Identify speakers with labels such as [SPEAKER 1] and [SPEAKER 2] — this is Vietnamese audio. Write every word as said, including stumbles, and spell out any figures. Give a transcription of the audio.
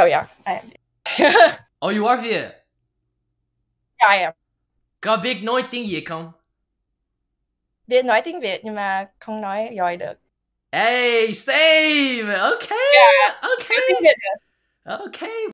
[SPEAKER 1] Oh yeah, I am.
[SPEAKER 2] Oh, you are Viet?
[SPEAKER 1] Yeah, I am.
[SPEAKER 2] Có biết nói tiếng Việt không?
[SPEAKER 1] Biết nói tiếng Việt nhưng mà không nói giỏi được.
[SPEAKER 2] Hey, same. Okay.
[SPEAKER 1] Yeah,
[SPEAKER 2] Okay.
[SPEAKER 1] tiếng Việt được.
[SPEAKER 2] Okay.